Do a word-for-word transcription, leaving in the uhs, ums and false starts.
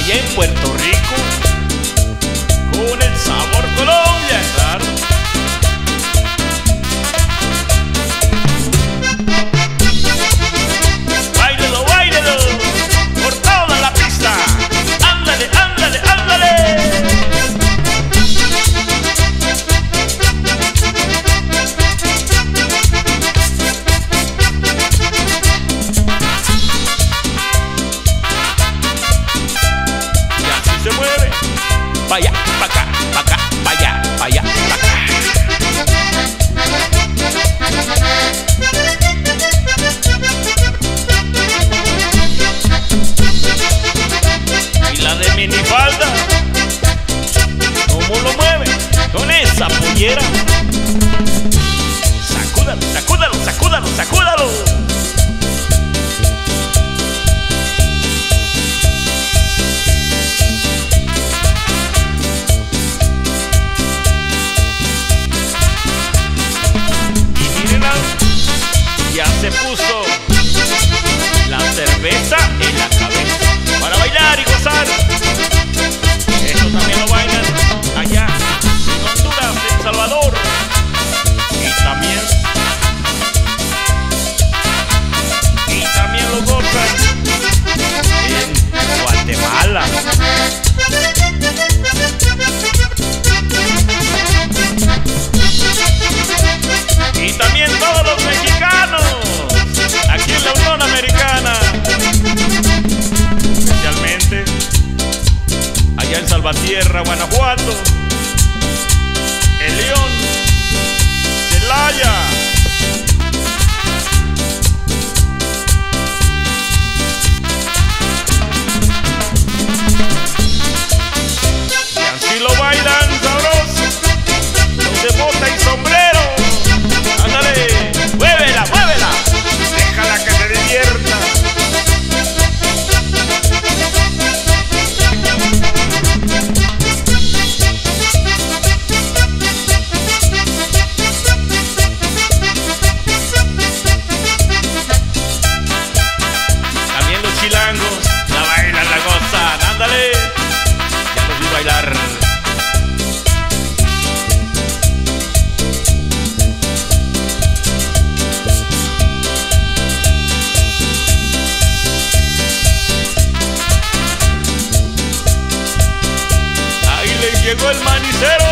allá en Puerto Rico, con el sabor Colombia, claro. Báilelo, báilelo, por toda la pista. Ándale, ándale, ándale. Se mueve, vaya, pa' acá, pa' acá, vaya, vaya, pa' acá. Y la de minifalda, ¿cómo lo mueve? Con esa pollera. Sacúdalo, sacúdalo, sacúdalo, sacúdalo. Ya se puso la cerveza en la cabeza para bailar y gozar. Esto también lo bailan allá en Honduras, en Salvador, y también y también lo gozan en Guatemala. Y también todos los mexicanos aquí en la Unión Americana, especialmente allá en Salvatierra, Guanajuato, El León, Celaya. Y así lo bailan sabroso los de bota y sombrero. Ándale, muévela, muévela, déjala que se divierta. También los chilangos la bailan, la gozan, ándale, ya los vi bailar. Llegó el manicero.